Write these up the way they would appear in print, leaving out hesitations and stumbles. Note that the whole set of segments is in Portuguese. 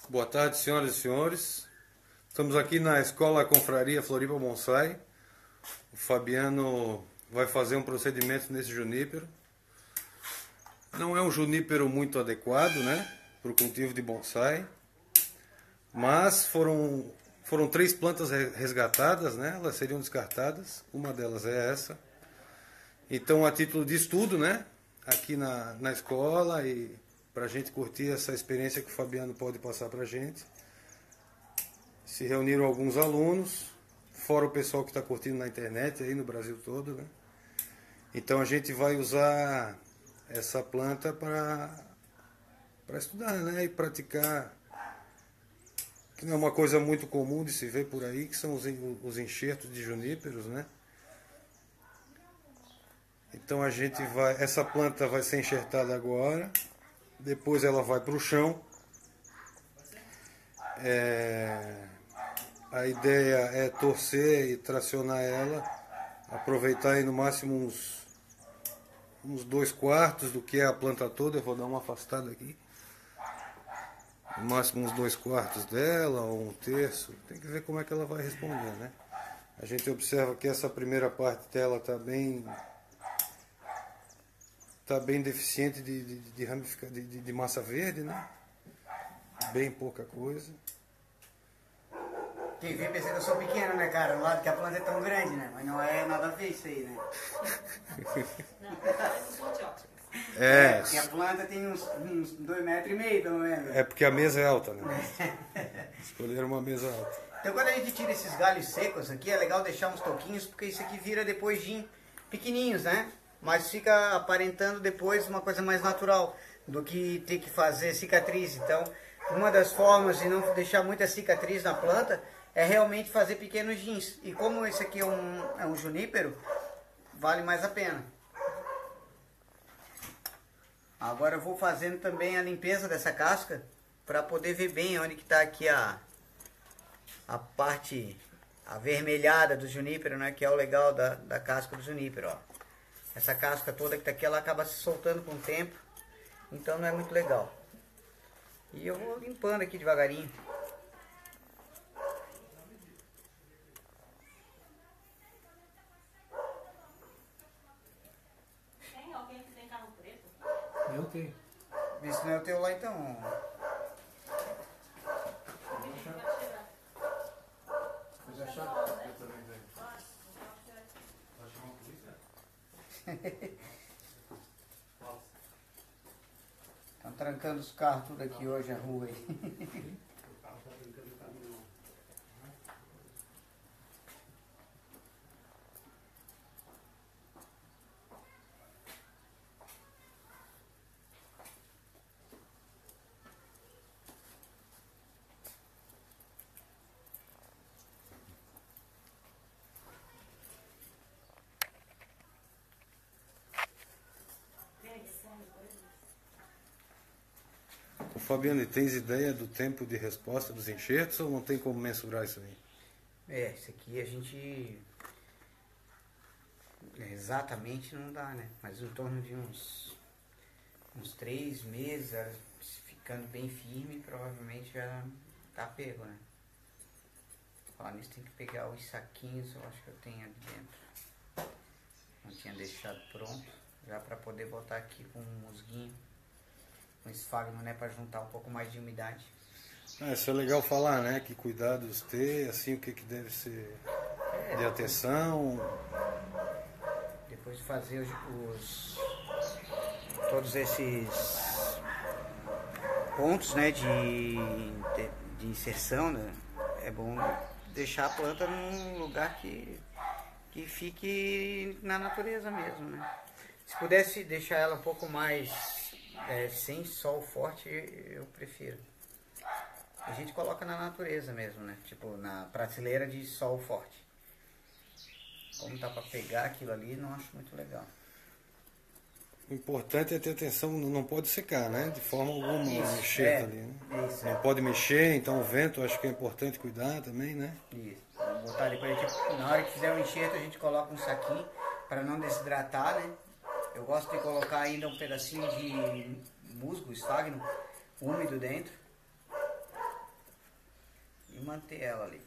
Boa tarde, senhoras e senhores. Estamos aqui na Escola Confraria Floripa Bonsai. O Fabiano vai fazer um procedimento nesse junípero. Não é um junípero muito adequado, né, para o cultivo de bonsai, mas foram 3 plantas resgatadas, né? Elas seriam descartadas. Uma delas é essa. Então, a título de estudo, né, aqui na escola, e para a gente curtir essa experiência que o Fabiano pode passar para a gente, se reuniram alguns alunos, fora o pessoal que está curtindo na internet aí no Brasil todo, né? Então a gente vai usar essa planta para estudar, né, e praticar, que não é uma coisa muito comum de se ver por aí, que são os enxertos de juníperos, né? Então essa planta vai ser enxertada agora, depois ela vai para o chão. A ideia é torcer e tracionar ela, aproveitar aí no máximo uns 2/4 do que é a planta toda. Eu vou dar uma afastada aqui. No máximo uns 2/4 dela, ou 1/3. Tem que ver como é que ela vai responder, né? A gente observa que essa primeira parte dela está bem deficiente de massa verde, né? Bem pouca coisa. Quem vê pensa que eu sou pequeno, né, cara? Do lado que a planta é tão grande, né? Mas não é nada a ver isso aí, né? Porque a planta tem uns 2,5 metros, pelo menos. É porque a mesa é alta, né? Escolheram uma mesa alta. Então quando a gente tira esses galhos secos aqui, é legal deixar uns toquinhos, porque isso aqui vira depois de pequenininhos, né? Mas fica aparentando depois uma coisa mais natural do que ter que fazer cicatriz. Então, uma das formas de não deixar muita cicatriz na planta é realmente fazer pequenos jeans. E como esse aqui é um junípero, vale mais a pena. Agora eu vou fazendo também a limpeza dessa casca para poder ver bem onde que está aqui a parte avermelhada do junípero, né? Que é o legal da casca do junípero, ó. Essa casca toda que está aqui, ela acaba se soltando com o tempo, então não é muito legal. E eu vou limpando aqui devagarinho. Tem alguém que tem carro preto? Eu tenho. Vê se não é o teu lá então. Coisa chata. Eu também tenho. Vai chamar a polícia? Estão trancando os carros tudo aqui hoje, a rua aí. Fabiano, e tens ideia do tempo de resposta dos enxertos ou não tem como mensurar isso aí? Isso aqui a gente exatamente não dá, né? Mas em torno de uns 3 meses, ficando bem firme, provavelmente já tá pego, né? Ó, nisso tem que pegar os saquinhos, eu acho que eu tenho ali dentro. Não tinha deixado pronto, já para poder botar aqui com um musguinho, um esfagno, né? Para juntar um pouco mais de umidade. Isso é legal falar, né? Que cuidados ter, assim, o que deve ser de atenção. Depois de fazer todos esses pontos, né, de inserção, né, é bom deixar a planta num lugar que fique na natureza mesmo, né. Se pudesse deixar ela um pouco mais sem sol forte, eu prefiro. A gente coloca na natureza mesmo, né, tipo na prateleira de sol forte. Como tá para pegar aquilo ali, não acho muito legal. O importante é ter atenção, não pode secar, né? De forma alguma, Isso, mexer ali, né? Isso, não pode mexer, então o vento acho que é importante cuidar também, né? Isso. Vou botar ali pra gente, na hora que fizer o enxerto, a gente coloca um saquinho para não desidratar, né? Eu gosto de colocar ainda um pedacinho de musgo, esfagno, úmido dentro. manter ela ali.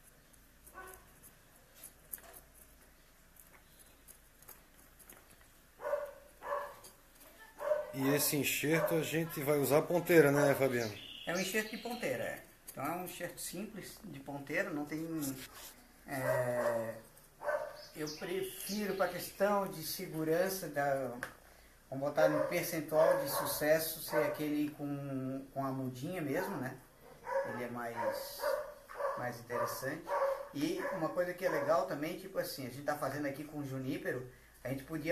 E esse enxerto a gente vai usar ponteira, né, Fabiano? É um enxerto de ponteira, é. Então é um enxerto simples de ponteira, não tem... eu prefiro para a questão de segurança, vamos botar no percentual de sucesso, ser aquele com a mudinha mesmo, né? Ele é mais interessante. E uma coisa que é legal também, tipo assim, a gente tá fazendo aqui com junípero, a gente podia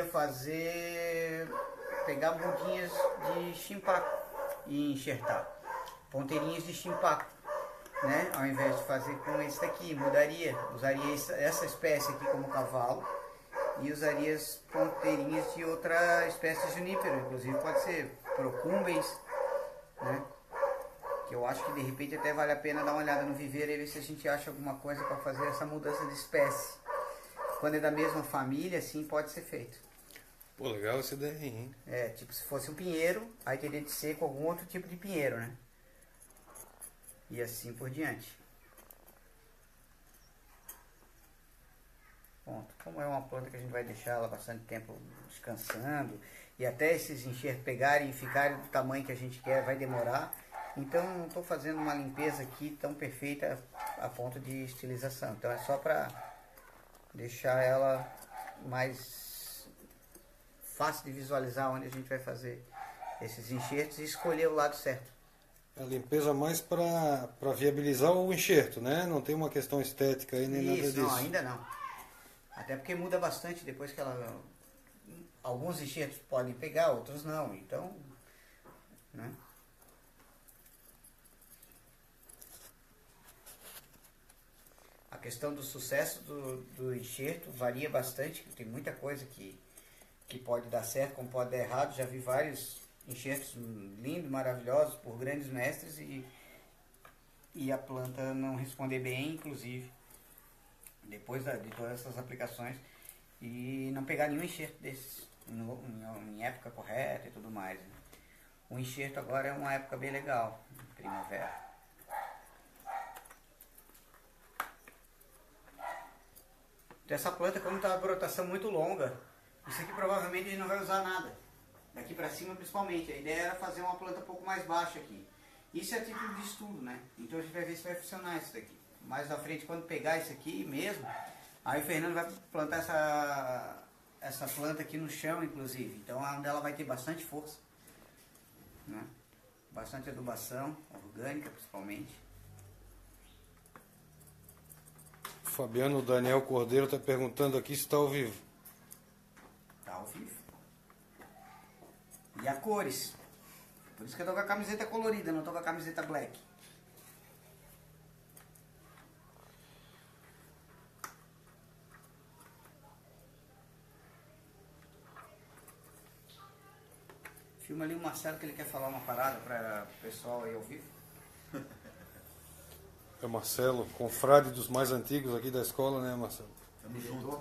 pegar mudinhas de chimpaco e enxertar. Ponteirinhas de chimpaco, né? Ao invés de fazer com esse daqui, usaria essa espécie aqui como cavalo e usaria as ponteirinhas de outra espécie de junípero, inclusive pode ser procumbens, né? Que eu acho que de repente até vale a pena dar uma olhada no viveiro e ver se a gente acha alguma coisa para fazer essa mudança de espécie. Quando é da mesma família, assim pode ser feito. Pô, legal essa ideia, hein? É, tipo se fosse um pinheiro, aí teria de ser com algum outro tipo de pinheiro, né? E assim por diante. Ponto. Como é uma planta que a gente vai deixar ela bastante tempo descansando, e até esses enxertos pegarem e ficarem do tamanho que a gente quer, vai demorar. Então não estou fazendo uma limpeza aqui tão perfeita a ponto de estilização. Então é só para deixar ela mais fácil de visualizar onde a gente vai fazer esses enxertos e escolher o lado certo. A limpeza mais para viabilizar o enxerto, né? Não tem uma questão estética aí nem nada disso. Não, ainda não. Até porque muda bastante depois que ela... Alguns enxertos podem pegar, outros não. Então, né? A questão do sucesso do enxerto varia bastante. Tem muita coisa que pode dar certo, como pode dar errado. Já vi vários enxertos lindos, maravilhosos, por grandes mestres e a planta não responder bem, inclusive, depois de todas essas aplicações, e não pegar nenhum enxerto desses em época correta e tudo mais. Né? O enxerto agora é uma época bem legal, primavera. Então essa planta, como está a brotação muito longa, isso aqui provavelmente a gente não vai usar nada. Daqui para cima principalmente. A ideia era fazer uma planta um pouco mais baixa aqui. Isso é título de estudo, né? Então a gente vai ver se vai funcionar isso daqui. Mais à frente, quando pegar isso aqui mesmo, aí o Fernando vai plantar essa planta aqui no chão, inclusive. Então ela vai ter bastante força, né? Bastante adubação, orgânica principalmente. Fabiano Daniel Cordeiro está perguntando aqui se está ao vivo. Tá ao vivo. E a cores. Por isso que eu tô com a camiseta colorida, não tô com a camiseta black. Filma ali o Marcelo que ele quer falar uma parada para o pessoal aí ao vivo. É o Marcelo, confrade dos mais antigos aqui da escola, né, Marcelo? Tamo junto.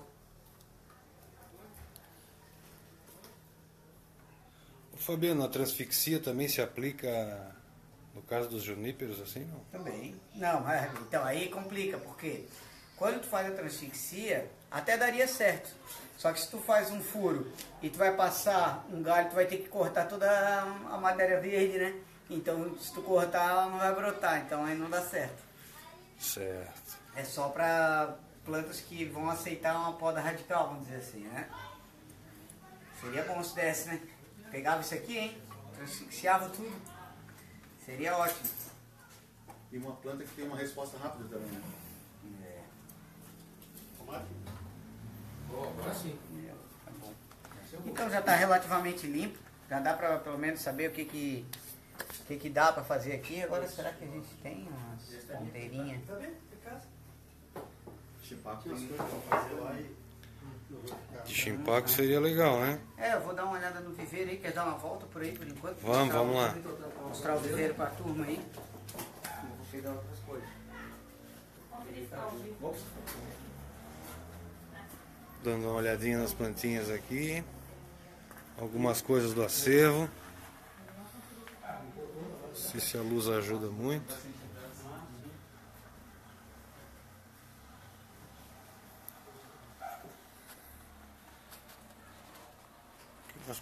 Fabiano, a transfixia também se aplica no caso dos juníperos, assim, não? Também. Não, então aí complica, porque quando tu faz a transfixia, até daria certo. Só que se tu faz um furo e tu vai passar um galho, tu vai ter que cortar toda a matéria verde, né? Então se tu cortar, ela não vai brotar, então aí não dá certo. Certo. É só para plantas que vão aceitar uma poda radical, vamos dizer assim, né? Seria bom se desse, né? Pegava isso aqui, hein? Transfixiava tudo. Seria ótimo. E uma planta que tem uma resposta rápida também, né? É. Tomate? Agora sim. Tá bom. Então já está relativamente limpo. Já dá para pelo menos saber o que dá para fazer aqui. Agora será que a gente tem umas ponteirinhas? Tá bem, de casa. Chimpaco tem umas coisas pra fazer lá e... De chimpaco seria legal, né? É, eu vou dar uma olhada no viveiro aí. Quer dar uma volta por aí por enquanto? Vamos lá. Mostrar o viveiro para a turma aí. Eu vou pegar outras coisas. Dando uma olhadinha nas plantinhas aqui. Algumas coisas do acervo. Não sei se a luz ajuda muito.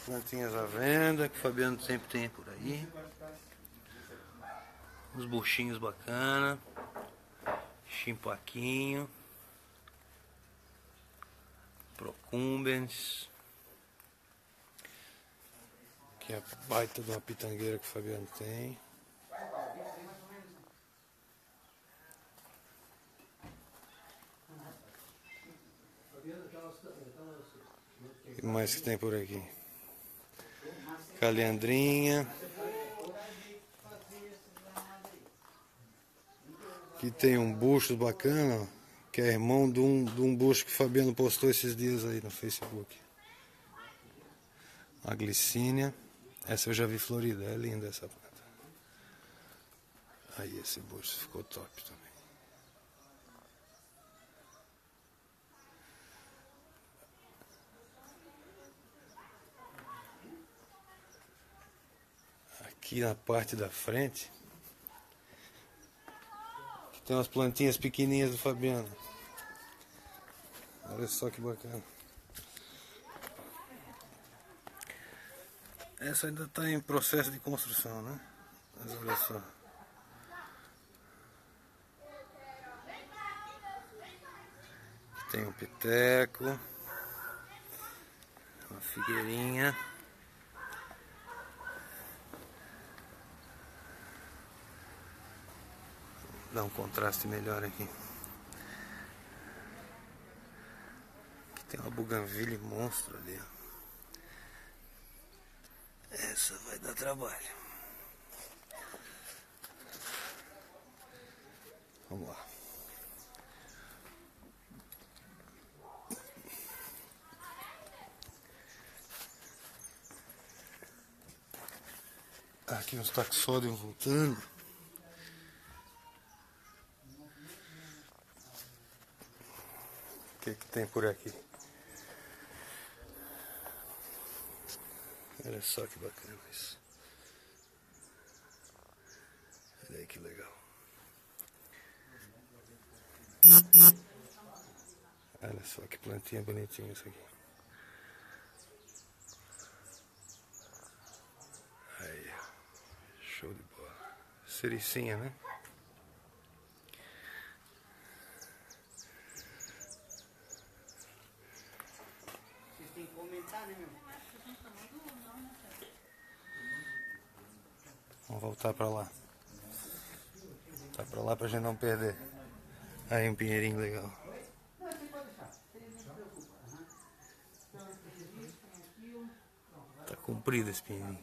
Plantinhas à venda, que o Fabiano sempre tem por aí. Uns buchinhos bacana. Chimpaquinho. Procumbens. Aqui é a baita de uma pitangueira que o Fabiano tem. O que mais que tem por aqui? Caliandrinha. Aqui tem um bucho bacana, ó, que é irmão de um bucho que o Fabiano postou esses dias aí no Facebook. A glicínia. Essa eu já vi florida, é linda essa planta. Aí esse bucho ficou top também. Aqui na parte da frente tem umas plantinhas pequenininhas do Fabiano. Olha só que bacana. Essa ainda está em processo de construção, né? Mas olha só. Aqui tem um piteco. Uma figueirinha. Dá um contraste melhor aqui. Aqui tem uma buganvília monstro ali, ó. Essa vai dar trabalho. Vamos lá. Aqui uns taxódios voltando. O que tem por aqui? Olha só que bacana isso. Olha aí que legal. Olha só que plantinha bonitinha isso aqui. Aí, show de bola. Sericinha, né? Vocês têm que comentar, né, meu? Vamos voltar pra lá. Tá pra lá pra gente não perder. Aí um pinheirinho legal. Tá comprido esse pinheirinho.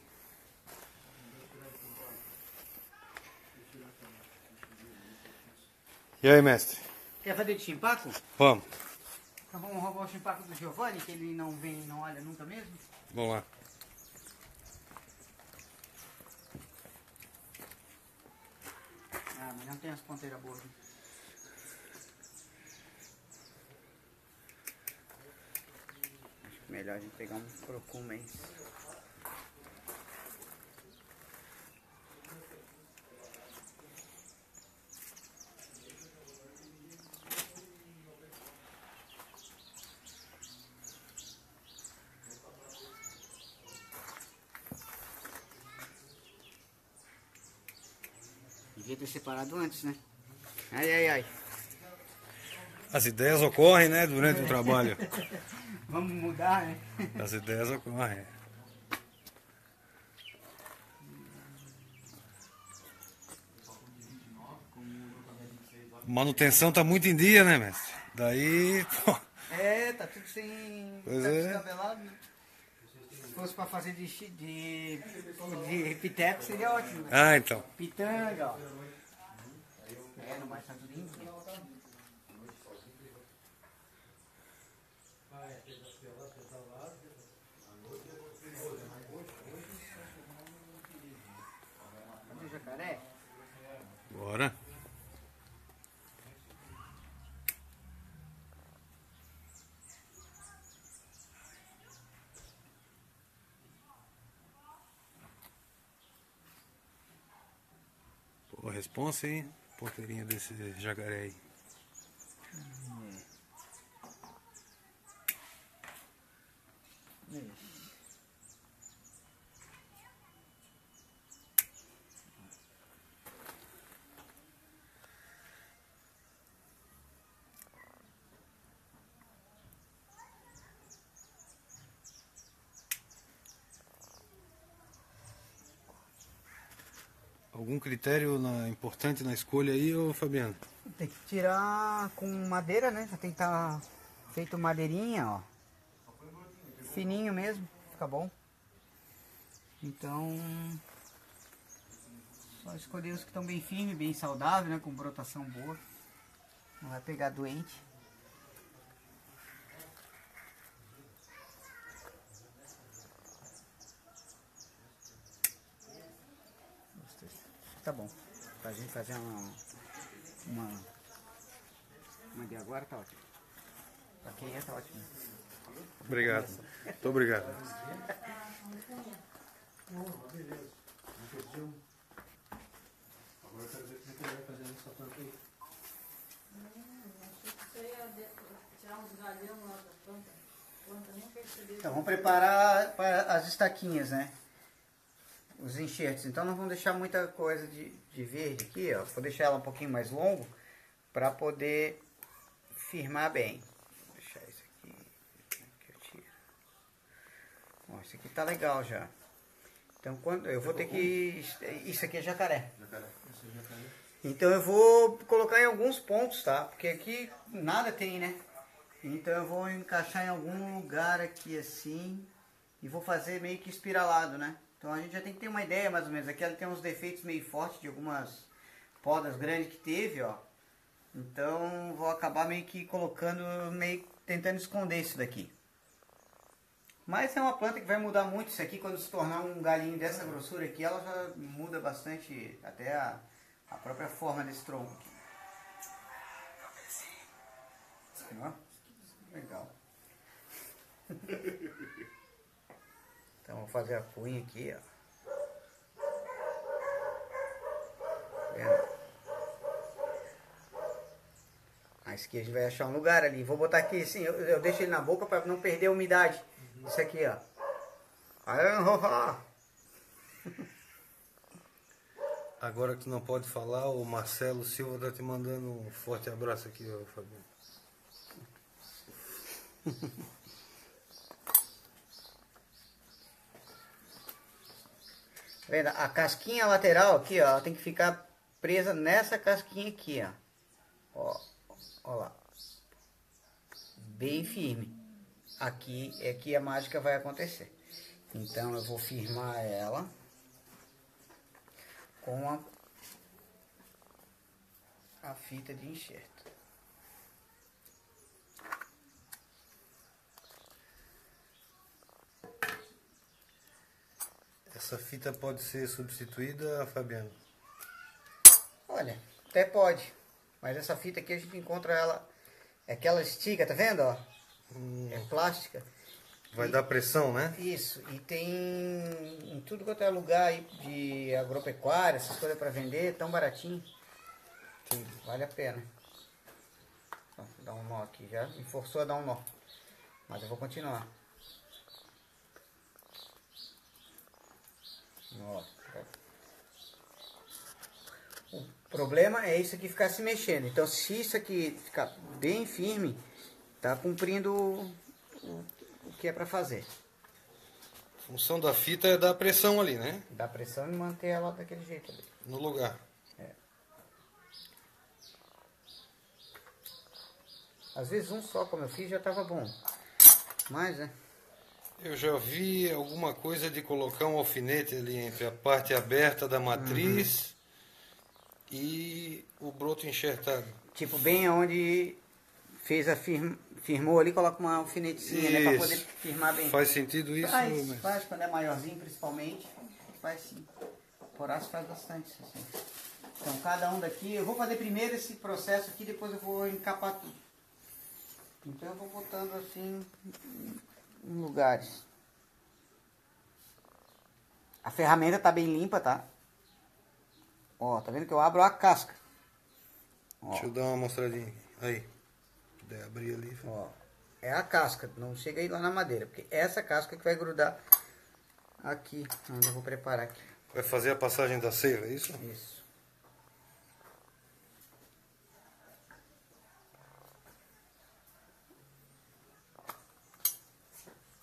E aí, mestre? Quer fazer de chimpaco? Vamos. Então vamos roubar o chimpaco do Giovanni, que ele não vem e não olha nunca mesmo? Vamos lá. Ah, mas não tem as ponteiras boas. Né? Acho que melhor a gente pegar um procumens. Devia ter separado antes, né? Ai, ai, ai. As ideias ocorrem, né, durante o trabalho. Vamos mudar, né? As ideias ocorrem. Manutenção tá muito em dia, né, mestre? Daí, pô. É, tá tudo sem... Pois tá é. descabelado, né? Se fosse pra fazer de piteco seria ótimo, né? Ah, então. Pitanga, ó. É, não vai estar tudo em dia. Cadê o jacaré? Bora. Pô, responsa, hein? Ponteirinha desse jacaré aí. Algum critério importante na escolha aí, ô Fabiano? Tem que tirar com madeira, né? Já tem que estar feito madeirinha, ó. Fininho mesmo, fica bom. Então, só escolher os que estão bem firmes, bem saudáveis, né? Com brotação boa. Não vai pegar doente. Tá bom. Pra gente fazer uma de agora tá ótimo. Pra quem é tá ótimo. Obrigado. Muito obrigado. Agora eu quero ver como é que ele vai fazer nessa planta aí. Tirar uns galhão lá da planta. Planta nem percebeu. Então vamos preparar para as estaquinhas, né? Os enxertos. Então não vamos deixar muita coisa de verde aqui, ó. Vou deixar ela um pouquinho mais longo para poder firmar bem. Vou deixar isso aqui. Que eu tiro. Ó, isso aqui tá legal já. Então quando eu vou ter que... Isso aqui é jacaré. Então eu vou colocar em alguns pontos, tá? Porque aqui nada tem, né? Então eu vou encaixar em algum lugar aqui assim. E vou fazer meio que espiralado, né? Então a gente já tem que ter uma ideia mais ou menos. Aqui ela tem uns defeitos meio fortes de algumas podas grandes que teve, ó. Então vou acabar meio que colocando, meio tentando esconder isso daqui. Mas é uma planta que vai mudar muito isso aqui. Quando se tornar um galinho dessa grossura aqui, ela já muda bastante até a própria forma desse tronco aqui. Ó, legal. Então vou fazer a punha aqui, ó. Vendo? Mas aqui a gente vai achar um lugar ali. Vou botar aqui assim, eu deixo ele na boca para não perder a umidade. Isso aqui, ó. Agora que tu não pode falar, o Marcelo Silva tá te mandando um forte abraço aqui, ó, Fabiano. Vendo? A casquinha lateral aqui, ó, ela tem que ficar presa nessa casquinha aqui, ó. Ó lá. Bem firme. Aqui é que a mágica vai acontecer. Então eu vou firmar ela com a fita de enxerto. Essa fita pode ser substituída, Fabiano? Olha, até pode. Mas essa fita aqui a gente encontra ela. É que ela estica, tá vendo, ó? É plástica. Vai dar pressão, né? Isso. E tem em tudo quanto é lugar aí de agropecuária, essas coisas para vender, tão baratinho. Entendi. Vale a pena. Ó, dá um nó aqui já. Me forçou a dar um nó. Mas eu vou continuar. Ó. O problema é isso aqui ficar se mexendo. Então se isso aqui ficar bem firme, tá cumprindo o que é para fazer. A função da fita é dar pressão ali, né? Dá pressão e manter ela daquele jeito ali. No lugar. É. Às vezes um só, como eu fiz, já estava bom. Mas, né? Eu já vi alguma coisa de colocar um alfinete ali entre a parte aberta da matriz e o broto enxertado. Tipo, bem onde fez a firmou ali, coloca uma alfinetezinha, né? Pra poder Isso. firmar bem. Faz sentido isso? Faz quando é maiorzinho, principalmente. Faz sim. Poraço faz bastante isso, assim. Então, cada um daqui... Eu vou fazer primeiro esse processo aqui, depois eu vou encapar tudo. Então, eu vou botando assim em lugares. A ferramenta tá bem limpa, tá? Ó, tá vendo que eu abro a casca. Ó. Deixa eu dar uma mostradinha aqui. Aí. Se puder abrir ali. Ó, é a casca, não chega aí lá na madeira, porque essa casca que vai grudar aqui, onde eu vou preparar aqui. Vai fazer a passagem da seiva, é isso? Isso.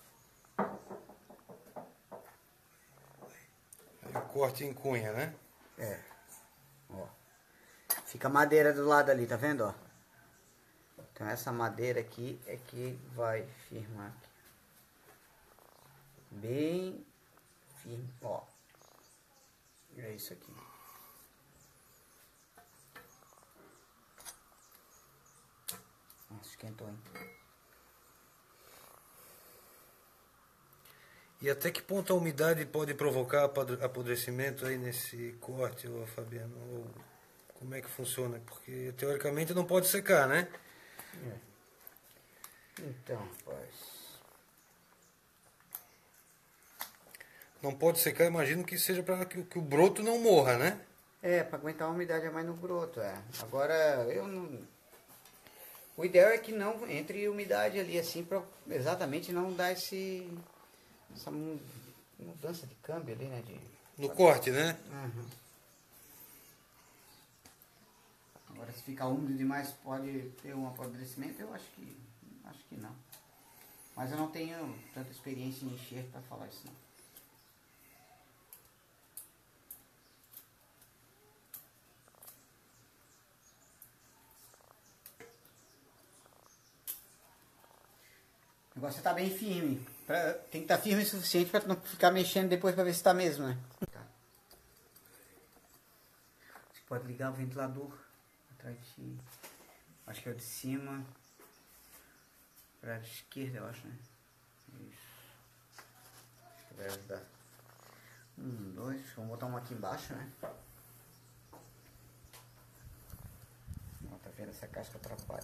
Aí o corte em cunha, né? É. Ó. Fica a madeira do lado ali, tá vendo, ó? Então essa madeira aqui é que vai firmar aqui. Bem firme, ó. É isso aqui. Nossa, esquentou, hein? E até que ponto a umidade pode provocar apodrecimento aí nesse corte, ô Fabiano? Ou como é que funciona? Porque teoricamente não pode secar, né? Então, rapaz. Não pode secar, imagino que seja para que o broto não morra, né? É, para aguentar a umidade é mais no broto, é. Agora, eu não... O ideal é que não entre umidade ali, assim, para exatamente não dar essa mudança de câmbio ali, né? No corte, né? Uhum. Agora, se ficar úmido demais, pode ter um apodrecimento, eu acho que não. Mas eu não tenho tanta experiência em enxerto para falar isso, não. O negócio tá bem firme. Tem que estar firme o suficiente para não ficar mexendo depois para ver se tá mesmo, né? Tá. Você pode ligar o ventilador atrás de ti. Acho que é o de cima. Para a esquerda, eu acho, né? Isso. Acho que vai ajudar. 1, 2. Vamos botar um aqui embaixo, né? Ó, tá vendo? Essa casca atrapalha.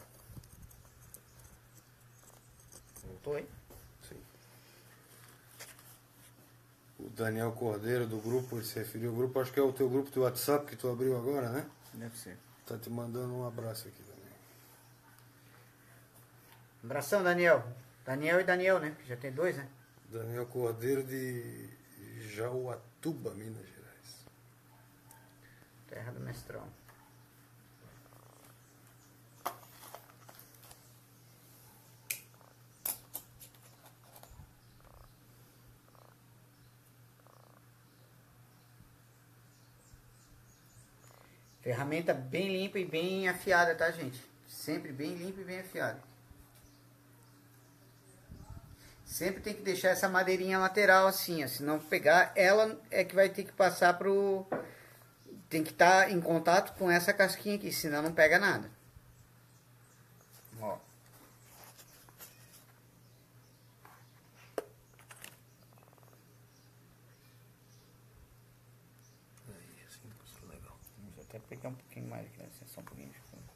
Voltou, hein? Sim. O Daniel Cordeiro do grupo, ele se referiu ao grupo, acho que é o teu grupo do WhatsApp que tu abriu agora, né? Deve ser. Tá te mandando um abraço aqui também. Abração, Daniel. Daniel e Daniel, né? Já tem 2, né? Daniel Cordeiro de Jauatuba, Minas Gerais. Terra do Mestrão. Ferramenta bem limpa e bem afiada, tá, gente? Sempre bem limpa e bem afiada. Sempre tem que deixar essa madeirinha lateral assim, ó. Se não pegar, ela é que vai ter que passar pro... Tem que estar em contato com essa casquinha aqui, senão não pega nada. Ó. Aí, assim, ficou legal. Vou até pegar um pouquinho mais aqui, né? Só um pouquinho.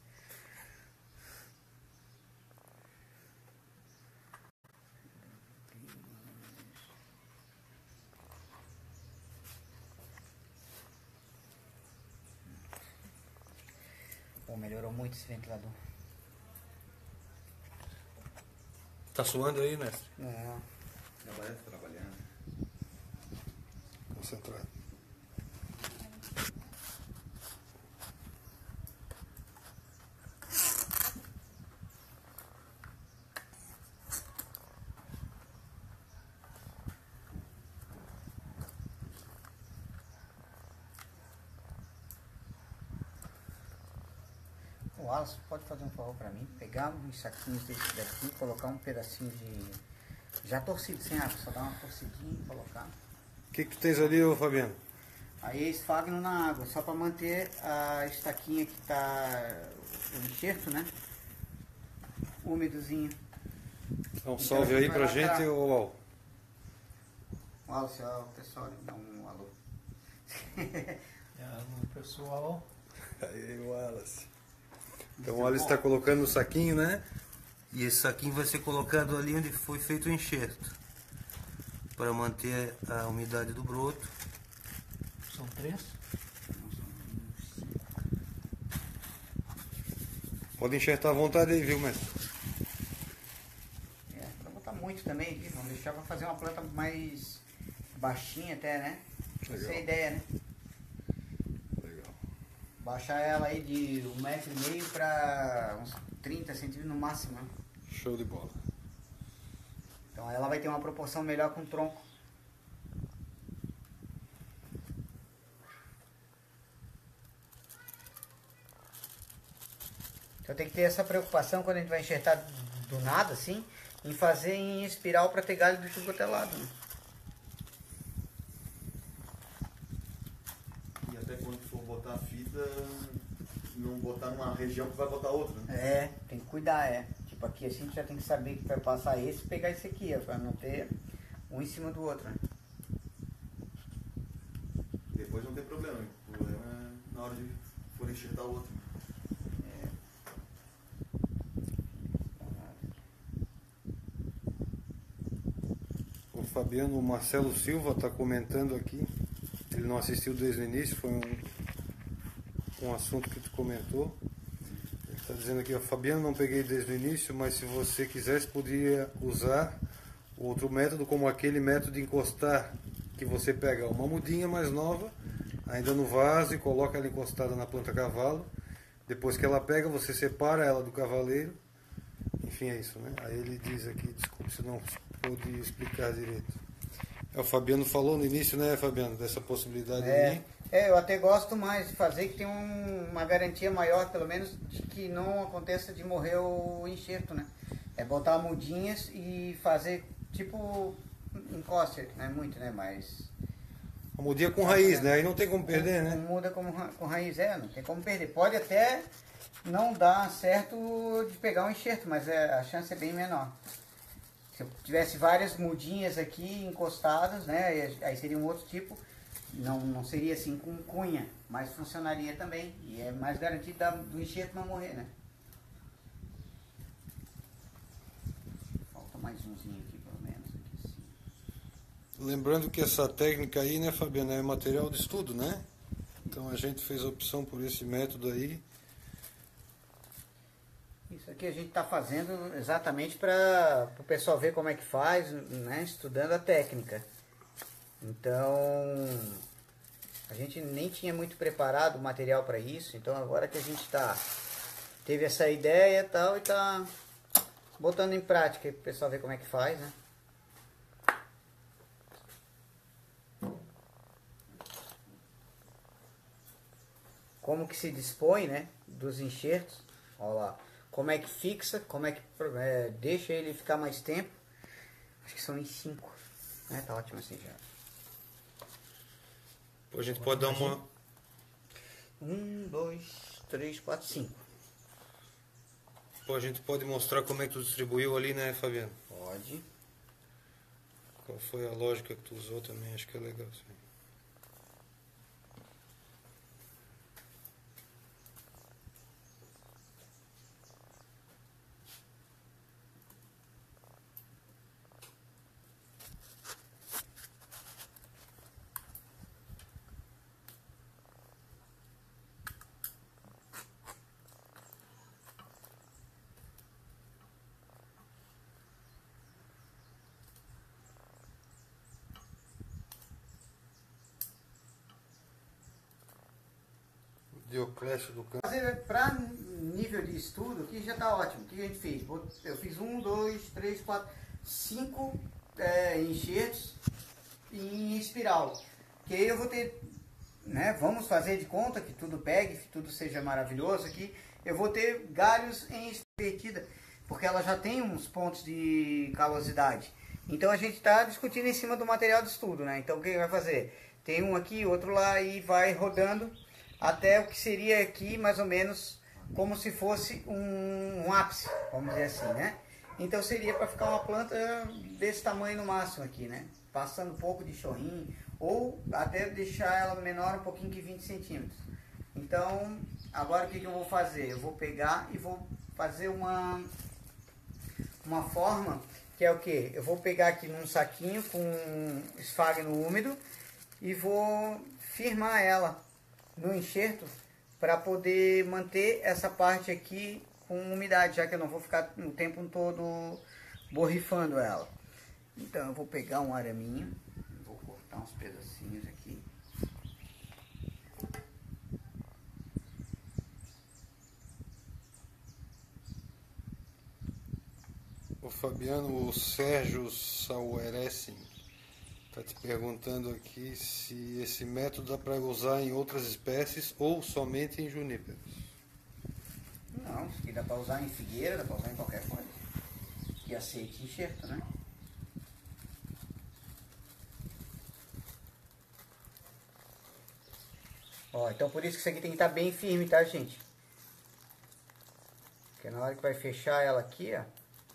Pô, melhorou muito esse ventilador. Tá suando aí, mestre? É. Trabalhando. Concentrado. O Wallace pode fazer um favor pra mim? Pegar uns saquinhos desse daqui, colocar um pedacinho de... Já torcido, sem água, só dar uma torcidinha e colocar. O que tu tens ali, ô Fabiano? Aí é esfagno na água, só pra manter a estaquinha que tá... o enxerto, né? Úmidozinho. Então salve aí pra gente, ô Lau. O Wallace, ó, o pessoal, dá um alô. O pessoal. Aí, Wallace. Então o Wallace está colocando o saquinho, né? E esse saquinho vai ser colocado ali onde foi feito o enxerto. Para manter a umidade do broto. São 3. Pode enxertar à vontade aí, viu, mestre? É, pra botar muito também aqui, vamos deixar pra fazer uma planta mais baixinha até, né? Essa é a ideia, né? Legal. Baixar ela aí de 1,5 metro para uns 30 centímetros no máximo, né? Show de bola. Então ela vai ter uma proporção melhor com o tronco. Então tem que ter essa preocupação quando a gente vai enxertar do nada, assim, em fazer em espiral para ter galho de tudo até lado. Né? E até quando for botar a fita, não botar numa região que vai botar outra, né? É, tem que cuidar, é. Tipo aqui assim, a gente já tem que saber que vai passar esse e pegar esse aqui, para não ter um em cima do outro. Né? Depois não tem problema. O problema é na hora de for enxertar o outro. O Fabiano, o Marcelo Silva está comentando aqui. Ele não assistiu desde o início, foi um assunto que tu comentou. Ele está dizendo aqui, ó, Fabiano, não peguei desde o início, mas se você quisesse, podia usar outro método, como aquele método de encostar, que você pega uma mudinha mais nova, ainda no vaso, e coloca ela encostada na planta cavalo. Depois que ela pega, você separa ela do cavaleiro. Enfim, é isso, né? Aí ele diz aqui, desculpe se não pude explicar direito. O Fabiano falou no início, né, Fabiano, dessa possibilidade aí. Eu até gosto mais de fazer, que tem uma garantia maior, pelo menos, de que não aconteça de morrer o enxerto, né? É botar mudinhas e fazer, tipo, encosta, não é muito, né, mas... A mudinha com raiz, né? Aí não tem como perder, né? Muda com raiz, não tem como perder. Pode até não dar certo de pegar um enxerto, mas a chance é bem menor. Se eu tivesse várias mudinhas aqui encostadas, né, aí seria um outro tipo, não seria assim com cunha, mas funcionaria também. E é mais garantido do enxerto não morrer, né? Falta mais umzinho aqui, pelo menos. Aqui, assim. Lembrando que essa técnica aí, né, Fabiano, é material de estudo, né? Então a gente fez a opção por esse método aí. Isso aqui a gente está fazendo exatamente para o pessoal ver como é que faz, né, estudando a técnica. Então, a gente nem tinha muito preparado o material para isso, então agora que a gente teve essa ideia e tal, e está botando em prática para o pessoal ver como é que faz, né? Como que se dispõe, né, dos enxertos, olha lá. Como é que fixa, como é que deixa ele ficar mais tempo. Acho que são em 5. Né? Tá ótimo assim já. A gente pode dar uma... 1, 2, 3, 4, 5. Pô, a gente pode mostrar como é que tu distribuiu ali, né, Fabiano? Pode. Qual foi a lógica que tu usou também, acho que é legal isso aí. Dioclésio do Campo. Para nível de estudo, aqui já está ótimo. O que a gente fez? Eu fiz 1, 2, 3, 4, 5 enxertos em espiral. Que aí eu vou ter, né, vamos fazer de conta que tudo pegue, que tudo seja maravilhoso aqui. Eu vou ter galhos em invertida, porque ela já tem uns pontos de calosidade. Então a gente está discutindo em cima do material de estudo, né? Então o que vai fazer? Tem um aqui, outro lá, e vai rodando até o que seria aqui mais ou menos como se fosse um ápice, vamos dizer assim, né? Então seria para ficar uma planta desse tamanho no máximo aqui, né? Passando um pouco de chorrinho, ou até deixar ela menor um pouquinho que 20 centímetros. Então, agora o que eu vou fazer? Eu vou pegar e vou fazer uma forma, que é o que? Eu vou pegar aqui num saquinho com esfagno úmido e vou firmar ela no enxerto para poder manter essa parte aqui com umidade, já que eu não vou ficar o tempo todo borrifando ela. Então eu vou pegar um araminho, vou cortar uns pedacinhos aqui. O Fabiano, o Sérgio Saueressin está te perguntando aqui se esse método dá para usar em outras espécies ou somente em juníperos. Não, isso aqui dá para usar em figueira, dá para usar em qualquer coisa. Que aceite enxerto, né? Ó, então por isso que isso aqui tem que estar bem firme, tá, gente? Porque na hora que vai fechar ela aqui, ó,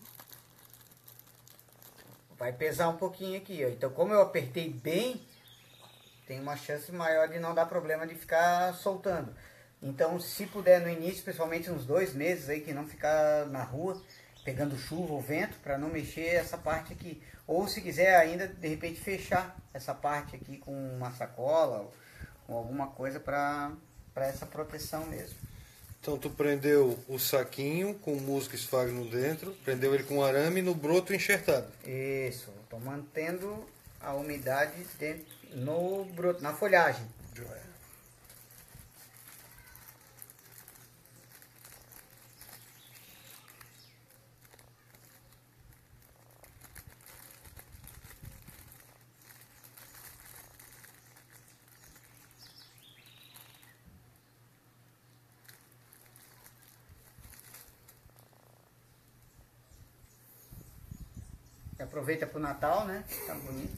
vai pesar um pouquinho aqui, ó. Então como eu apertei bem, tem uma chance maior de não dar problema de ficar soltando. Então se puder no início, principalmente uns 2 meses aí, que não ficar na rua, pegando chuva ou vento, para não mexer essa parte aqui. Ou se quiser ainda, de repente, fechar essa parte aqui com uma sacola, com alguma coisa para essa proteção mesmo. Então tu prendeu o saquinho com música esfagno dentro, prendeu ele com arame no broto enxertado. Isso, estou mantendo a umidade dentro, no broto, na folhagem. Joia. Aproveita para o Natal, né? Tá bonito.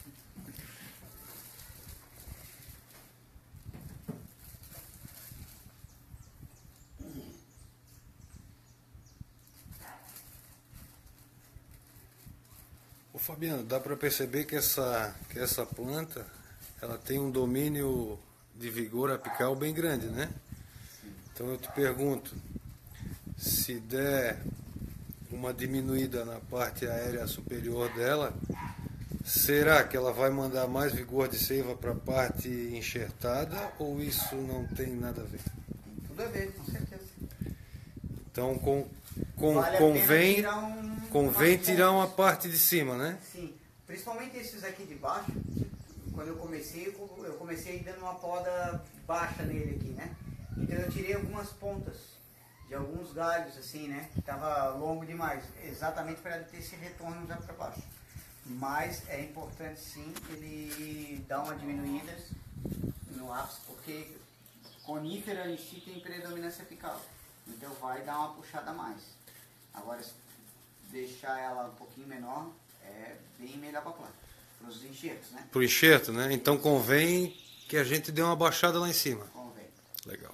Ô Fabiano, dá para perceber que essa planta ela tem um domínio de vigor apical bem grande, né? Então eu te pergunto, se der uma diminuída na parte aérea superior dela, será que ela vai mandar mais vigor de seiva para a parte enxertada ou isso não tem nada a ver? Tem tudo a ver, com certeza. Então Vale a pena convém umas tirar uma pontas. parte de cima, né? Sim, principalmente esses aqui de baixo. Quando eu comecei dando uma poda baixa nele aqui, né? Então eu tirei algumas pontas de alguns galhos assim, né? Que tava longo demais, exatamente para ele ter esse retorno já para baixo. Mas é importante sim ele dar uma diminuída no ápice, porque conífera em si tem predominância apical. Então vai dar uma puxada a mais. Agora, se deixar ela um pouquinho menor, é bem melhor para a planta. Para os enxertos, né? Pro enxerto, né? Então convém que a gente dê uma baixada lá em cima. Convém. Legal.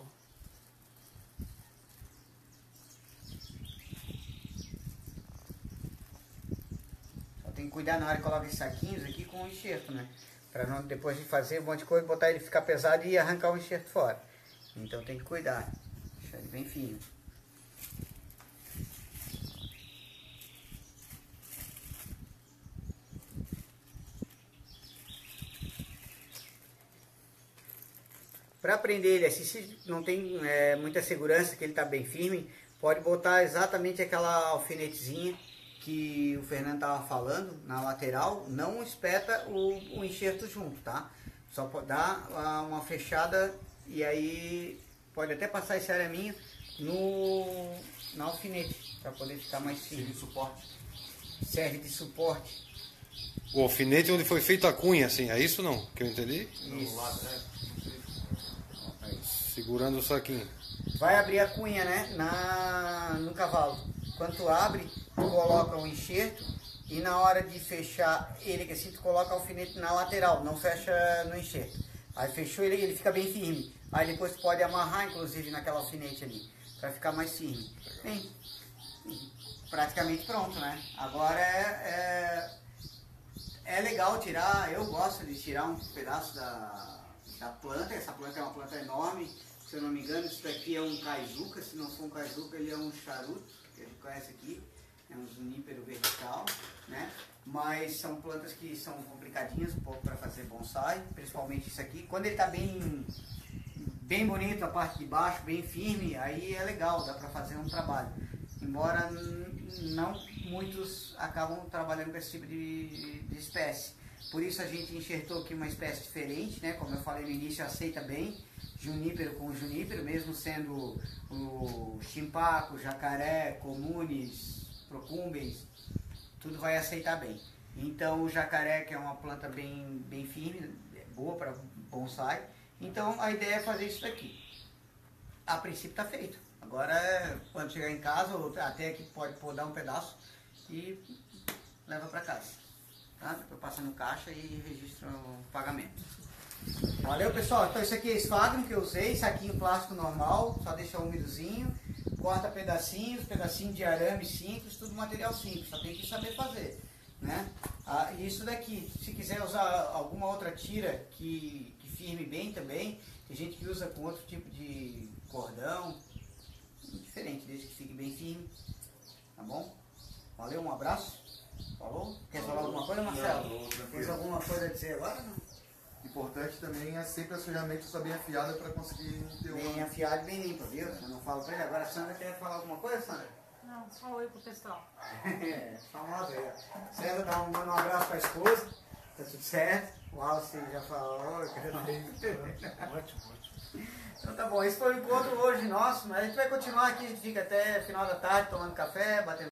Só tem que cuidar na hora que coloca esses saquinhos aqui com o enxerto, né? Para não, depois de fazer um monte de coisa, botar ele ficar pesado e arrancar o enxerto fora. Então tem que cuidar. Deixar ele bem fino. Para prender ele assim, se não tem muita segurança que ele está bem firme, pode botar exatamente aquela alfinetezinha que o Fernando estava falando na lateral, não espeta o enxerto junto, tá? Só pode dar uma fechada e aí pode até passar esse araminho na alfinete, para poder ficar mais firme. Serve de suporte. Serve de suporte. O alfinete onde foi feita a cunha, assim, é isso não? Que eu entendi? No lado, né? Segurando o saquinho. Vai abrir a cunha, né, no cavalo. Quando tu abre, tu coloca o enxerto e na hora de fechar ele, que assim, tu coloca o alfinete na lateral, não fecha no enxerto. Aí fechou ele fica bem firme. Aí depois tu pode amarrar, inclusive, naquela alfinete ali, para ficar mais firme. Bem, praticamente pronto, né? Agora é legal tirar, eu gosto de tirar um pedaço da planta. Essa planta é uma planta enorme, se eu não me engano, isso daqui é um caizuca, se não for um caizuca ele é um charuto, que a gente conhece aqui, é um junípero vertical, né? Mas são plantas que são complicadinhas um pouco para fazer bonsai, principalmente isso aqui. Quando ele está bem bonito, a parte de baixo, bem firme, aí é legal, dá para fazer um trabalho. Embora não muitos acabam trabalhando com esse tipo de espécie. Por isso a gente enxertou aqui uma espécie diferente, né? Como eu falei no início, aceita bem junípero com junípero, mesmo sendo o chimpaco, jacaré, comunes, procumbens, tudo vai aceitar bem. Então o jacaré, que é uma planta bem firme, boa para bonsai, então a ideia é fazer isso daqui. A princípio está feito. Agora, quando chegar em casa, ou até que pode podar um pedaço e leva para casa. Tá? Depois passa no caixa e registra o pagamento. Valeu, pessoal. Então isso aqui é esfagno que eu usei, saquinho plástico normal, só deixa úmidozinho, corta pedacinhos de arame simples, tudo material simples, só tem que saber fazer, né? E isso daqui, se quiser usar alguma outra tira que firme bem também, tem gente que usa com outro tipo de cordão, diferente, desde que fique bem firme, tá bom? Valeu, um abraço, falou? Quer falar alguma coisa, Marcelo? Não, tranquilo. Tens alguma coisa a dizer agora, não? Importante também é sempre as ferramentas estar bem afiadas para conseguir ter Bem afiado e bem limpo, viu? Eu não falo pra ele. Agora a Sandra quer falar alguma coisa, Sandra? Não, só oi pro pessoal. Famosa aí, ó. Sandra manda um abraço pra esposa, tá tudo certo. O Wallace já falou. Ótimo. Então tá bom, esse foi o encontro hoje nosso, mas a gente vai continuar aqui, a gente fica até final da tarde tomando café, batendo